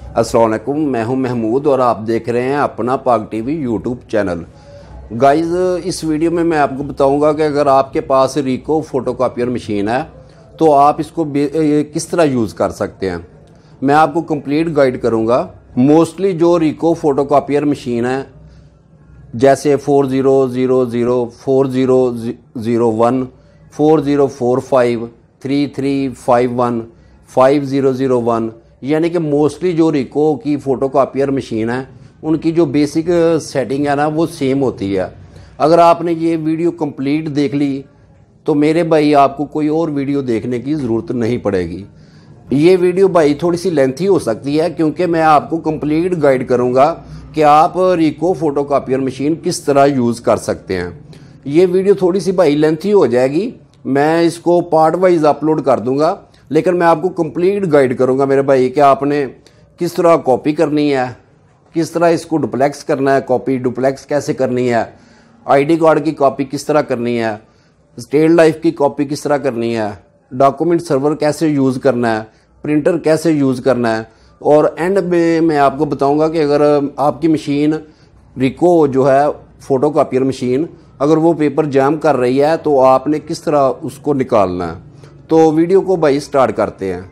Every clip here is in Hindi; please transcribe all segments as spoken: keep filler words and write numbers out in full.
अस्सलाम वालेकुम, मैं हूं महमूद और आप देख रहे हैं अपना Pak TV YouTube channel. Guys, इस वीडियो में मैं आपको बताऊंगा कि अगर आपके पास रिको फ़ोटोकॉपियर मशीन है तो आप इसको किस तरह यूज़ कर सकते हैं। मैं आपको कंप्लीट गाइड करूंगा। मोस्टली जो रिको फ़ोटोकॉपियर मशीन है जैसे four zero zero zero, four zero zero one, four zero four five, three three five one, five zero zero one, यानी कि मोस्टली जो रिको की फ़ोटोकॉपियर मशीन है उनकी जो बेसिक सेटिंग है ना वो सेम होती है। अगर आपने ये वीडियो कंप्लीट देख ली तो मेरे भाई आपको कोई और वीडियो देखने की ज़रूरत नहीं पड़ेगी। ये वीडियो भाई थोड़ी सी लेंथी हो सकती है क्योंकि मैं आपको कंप्लीट गाइड करूंगा कि आप रिको फ़ोटोकॉपियर मशीन किस तरह यूज़ कर सकते हैं। ये वीडियो थोड़ी सी भाई लेंथी हो जाएगी, मैं इसको पार्ट वाइज अपलोड कर दूंगा, लेकिन मैं आपको कंप्लीट गाइड करूंगा मेरे भाई कि आपने किस तरह कॉपी करनी है, किस तरह इसको डुप्लेक्स करना है, कॉपी डुप्लेक्स कैसे करनी है, आईडी कार्ड की कॉपी किस तरह करनी है, स्टिल लाइफ की कॉपी किस तरह करनी है, डॉक्यूमेंट सर्वर कैसे यूज़ करना है, प्रिंटर कैसे यूज़ करना है। और एंड में मैं आपको बताऊंगा कि अगर आपकी मशीन रिको जो है फ़ोटोकॉपियर मशीन अगर वो पेपर जैम कर रही है तो आपने किस तरह उसको निकालना है। तो वीडियो को भाई स्टार्ट करते हैं।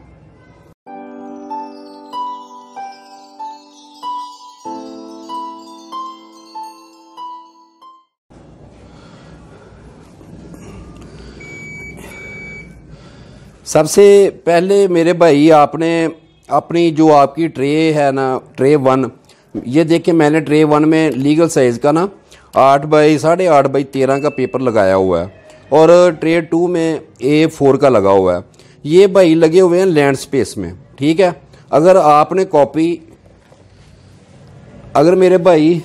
सबसे पहले मेरे भाई आपने अपनी जो आपकी ट्रे है ना, ट्रे वन, ये देखिए मैंने ट्रे वन में लीगल साइज़ का ना आठ बाई साढ़े आठ बाई तेरह का पेपर लगाया हुआ है और ट्रे टू में ए फोर का लगा हुआ है। ये भाई लगे हुए हैं लैंड स्पेस में, ठीक है। अगर आपने कॉपी अगर मेरे भाई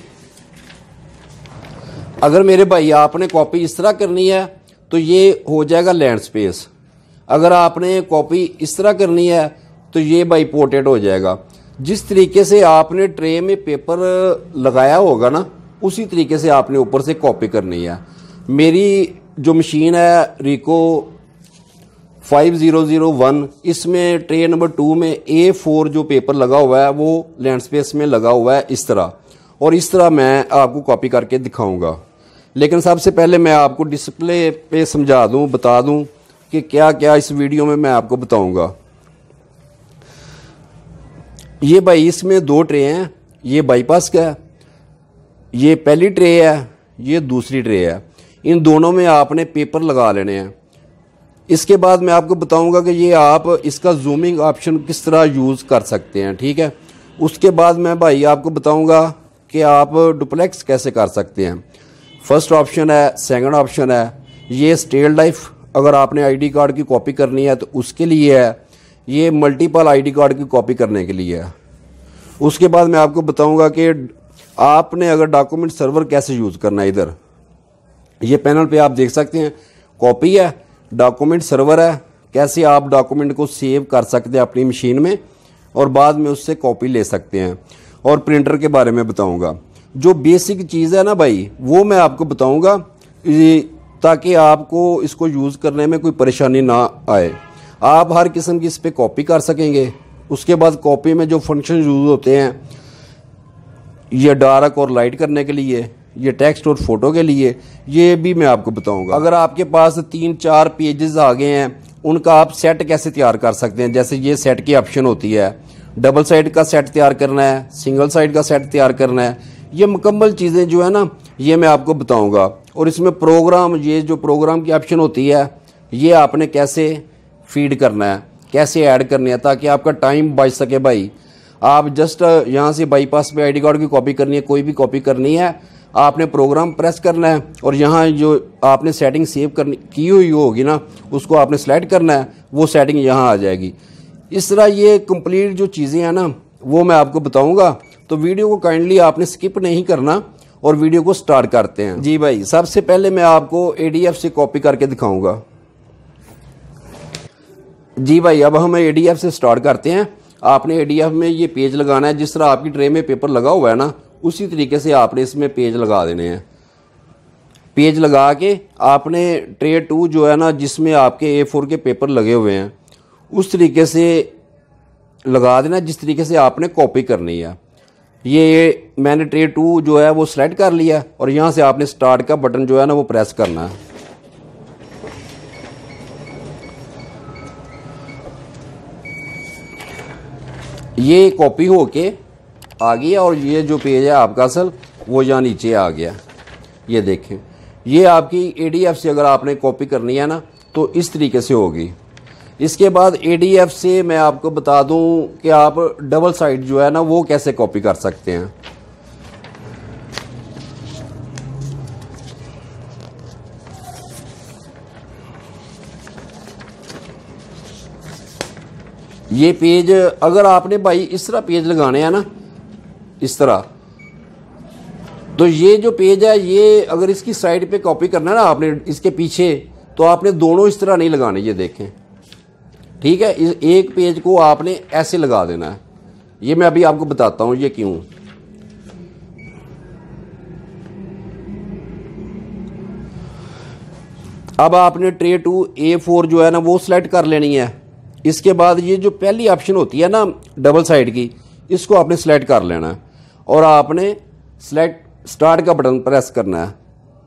अगर मेरे भाई आपने कॉपी इस तरह करनी है तो ये हो जाएगा लैंड स्पेस। अगर आपने कॉपी इस तरह करनी है तो ये भाई पोर्ट्रेट हो जाएगा। जिस तरीके से आपने ट्रे में पेपर लगाया होगा ना उसी तरीके से आपने ऊपर से कॉपी करनी है। मेरी जो मशीन है Ricoh five zero zero one, इसमें ट्रे नंबर टू में ए फोर जो पेपर लगा हुआ है वो लैंड स्पेस में लगा हुआ है इस तरह, और इस तरह मैं आपको कॉपी करके दिखाऊंगा। लेकिन सबसे पहले मैं आपको डिस्प्ले पे समझा दूं, बता दूं कि क्या क्या इस वीडियो में मैं आपको बताऊंगा। ये भाई इसमें दो ट्रे हैं, ये बाईपास का है, ये पहली ट्रे है, ये दूसरी ट्रे है। इन दोनों में आपने पेपर लगा लेने हैं। इसके बाद मैं आपको बताऊंगा कि ये आप इसका जूमिंग ऑप्शन किस तरह यूज़ कर सकते हैं, ठीक है। उसके बाद मैं भाई आपको बताऊंगा कि आप डुप्लेक्स कैसे कर सकते हैं। फर्स्ट ऑप्शन है, सेकंड ऑप्शन है, ये स्टिल लाइफ अगर आपने आईडी कार्ड की कॉपी करनी है तो उसके लिए है, ये मल्टीपल आईडी कार्ड की कॉपी करने के लिए है। उसके बाद मैं आपको बताऊंगा कि आपने अगर डॉक्यूमेंट सर्वर कैसे यूज़ करना है। इधर ये पैनल पे आप देख सकते हैं, कॉपी है, डॉक्यूमेंट सर्वर है, कैसे आप डॉक्यूमेंट को सेव कर सकते हैं अपनी मशीन में और बाद में उससे कॉपी ले सकते हैं। और प्रिंटर के बारे में बताऊंगा। जो बेसिक चीज़ है ना भाई वो मैं आपको बताऊंगा ताकि आपको इसको यूज़ करने में कोई परेशानी ना आए। आप हर किस्म की इस पर कॉपी कर सकेंगे। उसके बाद कॉपी में जो फंक्शन यूज़ होते हैं, ये डार्क और लाइट करने के लिए, ये टेक्स्ट और फोटो के लिए, ये भी मैं आपको बताऊंगा। अगर आपके पास तीन चार पेजेस आ गए हैं उनका आप सेट कैसे तैयार कर सकते हैं। जैसे ये सेट की ऑप्शन होती है, डबल साइड का सेट तैयार करना है, सिंगल साइड का सेट तैयार करना है, ये मुकम्मल चीज़ें जो है ना ये मैं आपको बताऊंगा। और इसमें प्रोग्राम, ये जो प्रोग्राम की ऑप्शन होती है ये आपने कैसे फीड करना है, कैसे ऐड करनी है ताकि आपका टाइम बच सके भाई। आप जस्ट यहाँ से बाईपास पे आईडी कार्ड की कॉपी करनी है, कोई भी कॉपी करनी है, आपने प्रोग्राम प्रेस करना है और यहाँ जो आपने सेटिंग सेव करनी की हुई होगी ना उसको आपने सेलेक्ट करना है, वो सेटिंग यहाँ आ जाएगी। इस तरह ये कंप्लीट जो चीज़ें हैं ना वो मैं आपको बताऊँगा। तो वीडियो को काइंडली आपने स्किप नहीं करना और वीडियो को स्टार्ट करते हैं। जी भाई, सबसे पहले मैं आपको ए डी एफ से कॉपी करके दिखाऊँगा। जी भाई, अब हम ए डी एफ से स्टार्ट करते हैं। आपने ए डी एफ में ये पेज लगाना है, जिस तरह आपकी ट्रे में पेपर लगा हुआ है ना उसी तरीके से आपने इसमें पेज लगा देने हैं। पेज लगा के आपने ट्रे टू जो है ना जिसमें आपके ए फोर के पेपर लगे हुए हैं उस तरीके से लगा देना जिस तरीके से आपने कॉपी करनी है। ये मैंने ट्रे टू जो है वो सेलेक्ट कर लिया और यहाँ से आपने स्टार्ट का बटन जो है ना वो प्रेस करना है। ये कॉपी होके आ गया और ये जो पेज है आपका असल वो यहाँ नीचे आ गया। ये देखें, ये आपकी एडीएफ से अगर आपने कॉपी करनी है ना तो इस तरीके से होगी। इसके बाद एडीएफ से मैं आपको बता दूं कि आप डबल साइड जो है ना वो कैसे कॉपी कर सकते हैं। ये पेज अगर आपने भाई इस तरह पेज लगाने हैं ना, इस तरह, तो ये जो पेज है ये अगर इसकी साइड पे कॉपी करना है ना आपने इसके पीछे, तो आपने दोनों इस तरह नहीं लगाने। ये देखें, ठीक है, इस एक पेज को आपने ऐसे लगा देना है। ये मैं अभी आपको बताता हूं ये क्यों। अब आपने ट्रे टू ए फोर जो है ना वो सिलेक्ट कर लेनी है। इसके बाद ये जो पहली ऑप्शन होती है ना डबल साइड की, इसको आपने सिलेक्ट कर लेना है और आपने सिलेक्ट स्टार्ट का बटन प्रेस करना है।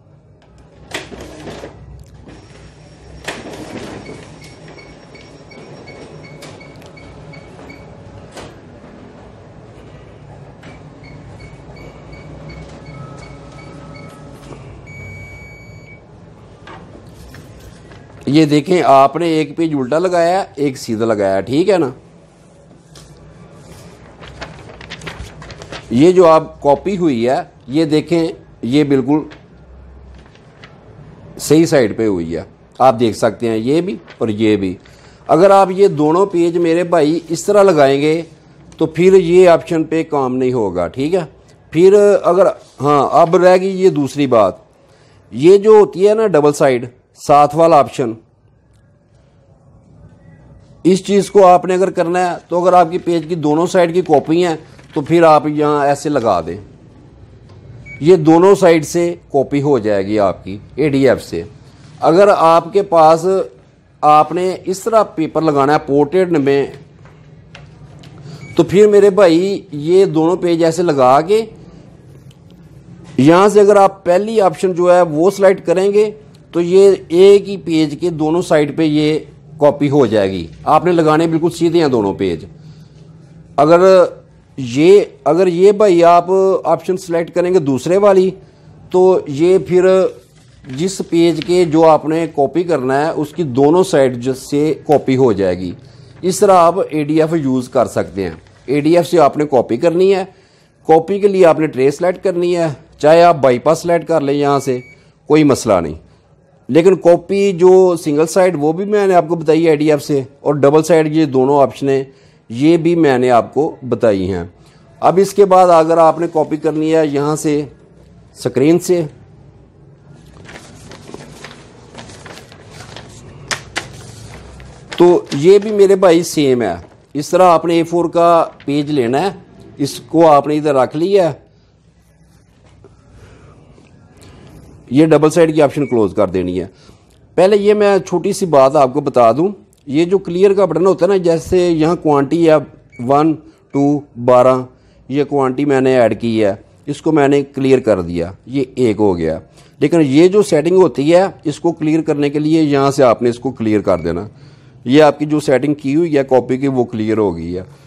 ये देखें, आपने एक पेज उल्टा लगाया, एक सीधा लगाया, ठीक है ना। ये जो आप कॉपी हुई है ये देखें, ये बिल्कुल सही साइड पे हुई है, आप देख सकते हैं, ये भी और ये भी। अगर आप ये दोनों पेज मेरे भाई इस तरह लगाएंगे तो फिर ये ऑप्शन पे काम नहीं होगा, ठीक है। फिर अगर हाँ, अब रह गई ये दूसरी बात, ये जो होती है ना डबल साइड साथ वाला ऑप्शन, इस चीज को आपने अगर करना है तो अगर आपकी पेज की दोनों साइड की कॉपी है तो फिर आप यहां ऐसे लगा दें, ये दोनों साइड से कॉपी हो जाएगी आपकी एडीएफ से। अगर आपके पास आपने इस तरह पेपर लगाना है पोर्ट्रेट में, तो फिर मेरे भाई ये दोनों पेज ऐसे लगा के यहां से अगर आप पहली ऑप्शन जो है वो सिलेक्ट करेंगे तो ये एक ही पेज के दोनों साइड पे ये कॉपी हो जाएगी। आपने लगाने बिल्कुल सीधे हैं दोनों पेज। अगर ये अगर ये भाई आप ऑप्शन सिलेक्ट करेंगे दूसरे वाली, तो ये फिर जिस पेज के जो आपने कॉपी करना है उसकी दोनों साइड से कॉपी हो जाएगी। इस तरह आप एडीएफ यूज़ कर सकते हैं। एडीएफ से आपने कॉपी करनी है, कॉपी के लिए आपने ट्रे सेलेक्ट करनी है, चाहे आप बाईपास सेलेक्ट कर लें यहाँ से, कोई मसला नहीं। लेकिन कॉपी जो सिंगल साइड वो भी मैंने आपको बताई है एडीएफ से, और डबल साइड ये दोनों ऑप्शनें ये भी मैंने आपको बताई हैं। अब इसके बाद अगर आपने कॉपी करनी है यहाँ से स्क्रीन से, तो ये भी मेरे भाई सेम है। इस तरह आपने ए फोर का पेज लेना है, इसको आपने इधर रख लिया है, ये डबल साइड की ऑप्शन क्लोज कर देनी है। पहले ये मैं छोटी सी बात आपको बता दूं, ये जो क्लियर का बटन होता है ना, जैसे यहाँ क्वांटिटी है वन टू बारह, ये क्वांटिटी मैंने ऐड की है, इसको मैंने क्लियर कर दिया, ये एक हो गया। लेकिन ये जो सेटिंग होती है इसको क्लियर करने के लिए यहाँ से आपने इसको क्लियर कर देना। ये आपकी जो सेटिंग की हुई है कॉपी की वो क्लियर हो गई है।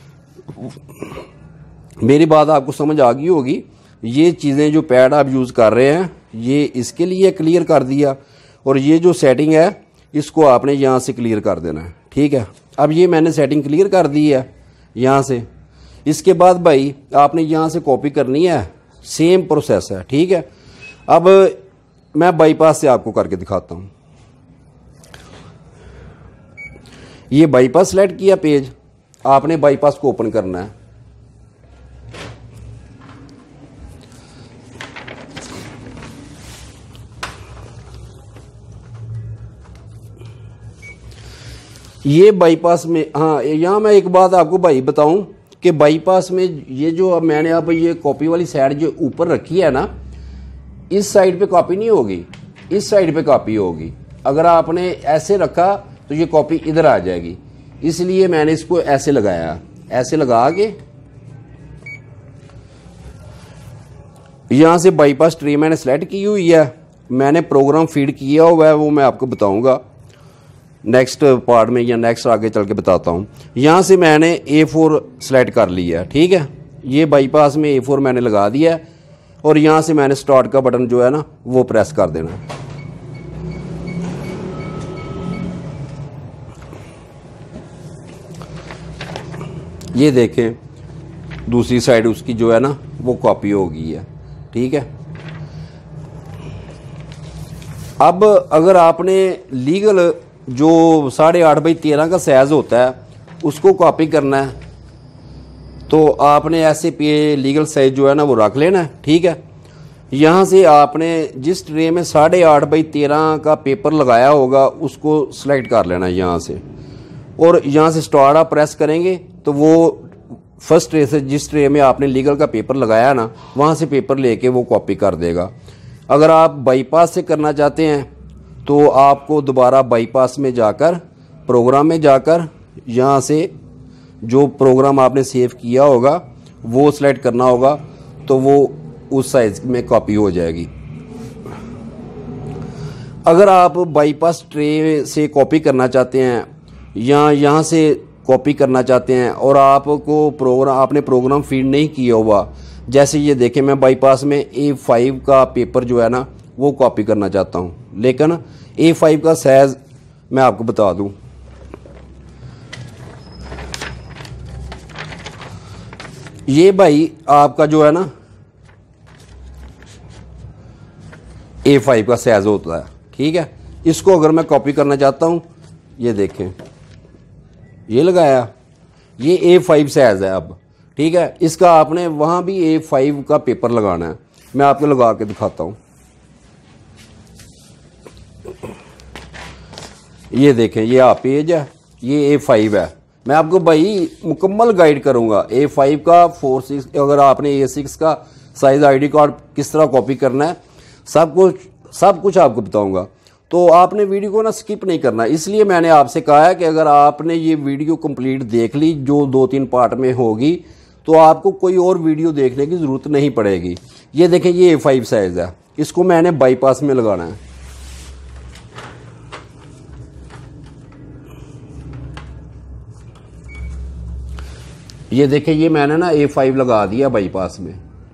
मेरी बात आपको समझ आ गई होगी। ये चीज़ें जो पैड आप यूज़ कर रहे हैं ये इसके लिए क्लियर कर दिया, और ये जो सेटिंग है इसको आपने यहाँ से क्लियर कर देना है, ठीक है। अब ये मैंने सेटिंग क्लियर कर दी है यहाँ से। इसके बाद भाई आपने यहाँ से कॉपी करनी है, सेम प्रोसेस है, ठीक है। अब मैं बाईपास से आपको करके दिखाता हूँ। ये बाईपास सेलेक्ट किया पेज, आपने बाईपास को ओपन करना है। ये बाईपास में, हाँ यहाँ मैं एक बात आपको भाई बताऊं कि बाईपास में ये जो अब मैंने अब ये कॉपी वाली साइड जो ऊपर रखी है ना, इस साइड पे कॉपी नहीं होगी, इस साइड पे कॉपी होगी। अगर आपने ऐसे रखा तो ये कॉपी इधर आ जाएगी, इसलिए मैंने इसको ऐसे लगाया। ऐसे लगा के यहाँ से बाईपास ट्रे मैंने सेलेक्ट की हुई है, मैंने प्रोग्राम फीड किया हुआ है, वो मैं आपको बताऊंगा नेक्स्ट पार्ट में या नेक्स्ट आगे चल के बताता हूँ। यहाँ से मैंने ए फोर सेलेक्ट कर लिया है, ठीक है। ये बाईपास में ए फोर मैंने लगा दिया है और यहाँ से मैंने स्टार्ट का बटन जो है ना वो प्रेस कर देना है। ये देखें दूसरी साइड उसकी जो है ना वो कॉपी हो गई है, ठीक है। अब अगर आपने लीगल जो साढ़े आठ बाई तेरह का साइज होता है उसको कॉपी करना है तो आपने ऐसे पे लीगल साइज जो है ना वो रख लेना है, ठीक है। यहाँ से आपने जिस ट्रे में साढ़े आठ बाई तेरह का पेपर लगाया होगा उसको सिलेक्ट कर लेना है यहाँ से, और यहाँ से स्टार्ट आप प्रेस करेंगे तो वो फर्स्ट ट्रे से जिस ट्रे में आपने लीगल का पेपर लगाया ना वहाँ से पेपर लेके वो कॉपी कर देगा। अगर आप बाईपास से करना चाहते हैं तो आपको दोबारा बाईपास में जाकर प्रोग्राम में जाकर यहाँ से जो प्रोग्राम आपने सेव किया होगा वो सिलेक्ट करना होगा तो वो उस साइज में कॉपी हो जाएगी। अगर आप बाईपास ट्रे से कॉपी करना चाहते हैं या यहाँ से कॉपी करना चाहते हैं और आपको प्रोग्राम आपने प्रोग्राम फीड नहीं किया हुआ, जैसे ये देखें मैं बाईपास में ए फाइव का पेपर जो है ना वो कॉपी करना चाहता हूँ, लेकिन ए फाइव का साइज मैं आपको बता दूँ, ये भाई आपका जो है ना ए फाइव का साइज होता है, ठीक है। इसको अगर मैं कॉपी करना चाहता हूँ, ये देखें ये लगाया, ये ए फाइव साइज है अब, ठीक है। इसका आपने वहाँ भी ए फाइव का पेपर लगाना है, मैं आपको लगा के दिखाता हूँ। ये देखें ये आप पेज है, ये ए फाइव है। मैं आपको भाई मुकम्मल गाइड करूँगा ए फाइव का फोर सिक्स अगर आपने ए सिक्स का साइज आईडी कार्ड किस तरह कॉपी करना है सब कुछ सब कुछ आपको बताऊँगा। तो आपने वीडियो को ना स्किप नहीं करना, इसलिए मैंने आपसे कहा है कि अगर आपने ये वीडियो कंप्लीट देख ली जो दो तीन पार्ट में होगी तो आपको कोई और वीडियो देखने की ज़रूरत नहीं पड़ेगी। ये देखें ये ए फाइव साइज़ है, इसको मैंने बाईपास में लगाना है। ये देखें ये मैंने ना ए फाइव लगा दिया बाईपास में।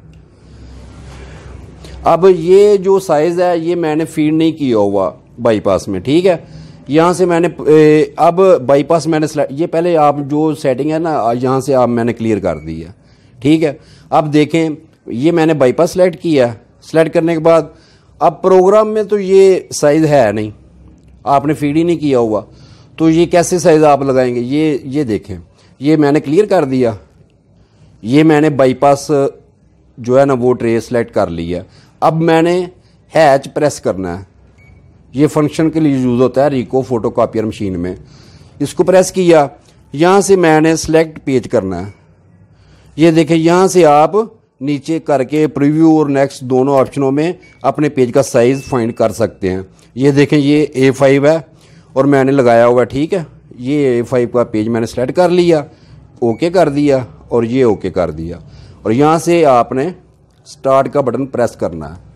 अब ये जो साइज़ है ये मैंने फीड नहीं किया हुआ बाईपास में, ठीक है। यहाँ से मैंने ए, अब बाईपास मैंने ये पहले आप जो सेटिंग है ना यहाँ से आप मैंने क्लियर कर दी है, ठीक है। अब देखें ये मैंने बाईपास सेलेक्ट किया, सेलेक्ट करने के बाद अब प्रोग्राम में तो ये साइज़ है नहीं, आपने फीड ही नहीं किया हुआ, तो ये कैसे साइज़ आप लगाएंगे। ये ये देखें ये मैंने क्लियर कर दिया, ये मैंने बाईपास जो है ना वो ट्रे सेलेक्ट कर लिया। अब मैंने हैच प्रेस करना है, ये फंक्शन के लिए यूज़ होता है रिको फोटोकॉपियर मशीन में। इसको प्रेस किया, यहाँ से मैंने सेलेक्ट पेज करना है। ये देखें यहाँ से आप नीचे करके प्रीव्यू और नेक्स्ट दोनों ऑप्शनों में अपने पेज का साइज़ फाइंड कर सकते हैं। ये देखें ये ए फाइव है और मैंने लगाया हुआ, ठीक है। ये ए फाइव का पेज मैंने सेलेक्ट कर लिया, ओके कर दिया और ये ओके कर दिया, और यहाँ से आपने स्टार्ट का बटन प्रेस करना है।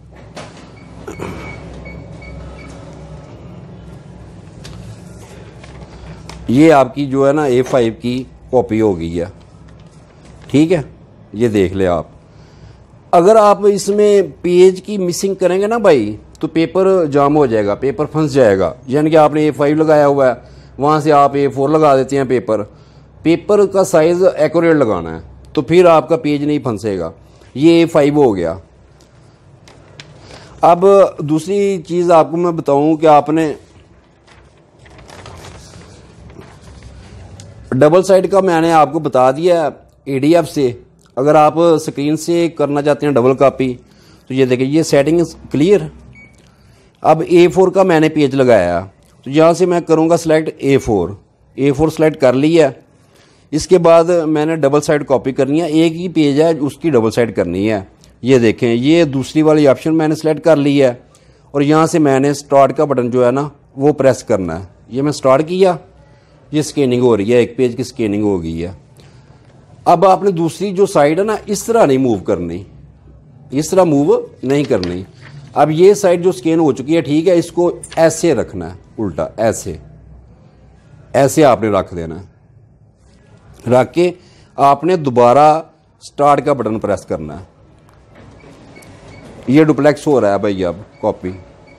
ये आपकी जो है ना ए फाइव की कॉपी हो गई है, ठीक है। ये देख ले आप, अगर आप इसमें पेज की मिसिंग करेंगे ना भाई तो पेपर जाम हो जाएगा, पेपर फंस जाएगा। यानी कि आपने ए फाइव लगाया हुआ है, वहाँ से आप ए फोर लगा देते हैं, पेपर पेपर का साइज़ एक्यूरेट लगाना है तो फिर आपका पेज नहीं फंसेगा। ये ए फाइव हो गया। अब दूसरी चीज़ आपको मैं बताऊं कि आपने डबल साइड का मैंने आपको बता दिया ए डी एफ से। अगर आप स्क्रीन से करना चाहते हैं डबल कॉपी तो ये देखिए ये सेटिंग क्लियर। अब ए फोर का मैंने पेज लगाया तो यहाँ से मैं करूँगा select A four, A four select कर लिया। इसके बाद मैंने डबल साइड कॉपी करनी है, एक ही पेज है उसकी डबल साइड करनी है। ये देखें ये दूसरी वाली ऑप्शन मैंने सेलेक्ट कर ली है और यहाँ से मैंने स्टार्ट का बटन जो है ना वो प्रेस करना है। ये मैं स्टार्ट किया, ये स्कैनिंग हो रही है, एक पेज की स्कैनिंग हो गई है। अब आपने दूसरी जो साइड है ना, इस तरह नहीं मूव करनी, इस तरह मूव नहीं करनी। अब ये साइड जो स्कैन हो चुकी है, ठीक है, इसको ऐसे रखना है, उल्टा ऐसे ऐसे आपने रख देना है। रख के आपने दोबारा स्टार्ट का बटन प्रेस करना है। ये डुप्लेक्स हो रहा है भाई, अब कॉपी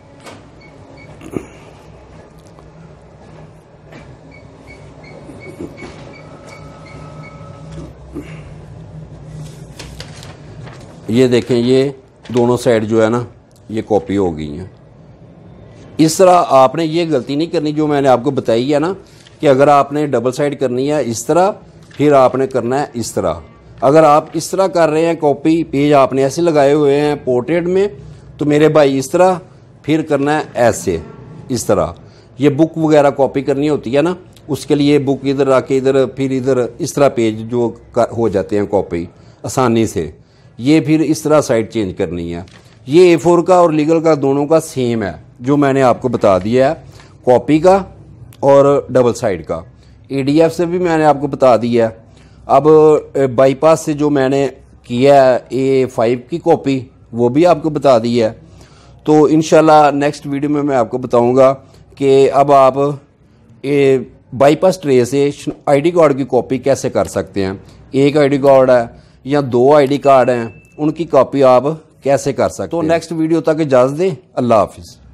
ये देखें, ये दोनों साइड जो है ना ये कॉपी हो गई हैं। इस तरह आपने ये गलती नहीं करनी जो मैंने आपको बताई है ना, कि अगर आपने डबल साइड करनी है इस तरह, फिर आपने करना है इस तरह। अगर आप इस तरह कर रहे हैं, कॉपी पेज आपने ऐसे लगाए हुए हैं पोर्ट्रेट में, तो मेरे भाई इस तरह, फिर करना है ऐसे, इस तरह। ये बुक वगैरह कॉपी करनी होती है ना, उसके लिए बुक इधर आके इधर, फिर इधर, इस तरह पेज जो हो जाते हैं कॉपी आसानी से। ये फिर इस तरह साइड चेंज करनी है। ये ए फोर का और लीगल का दोनों का सेम है, जो मैंने आपको बता दिया है, कॉपी का और डबल साइड का। ए डी एफ से भी मैंने आपको बता दिया है। अब बाईपास से जो मैंने किया है ए फाइव की कॉपी, वो भी आपको बता दी है। तो इंशाल्लाह नेक्स्ट वीडियो में मैं आपको बताऊंगा कि अब आप ए बाईपास ट्रे से आईडी कार्ड की कॉपी कैसे कर सकते हैं। एक आईडी कार्ड है या दो आईडी कार्ड हैं, उनकी कॉपी आप कैसे कर सकते हैं। तो नेक्स्ट वीडियो तक इजाज़त दें। अल्लाह हाफिज़।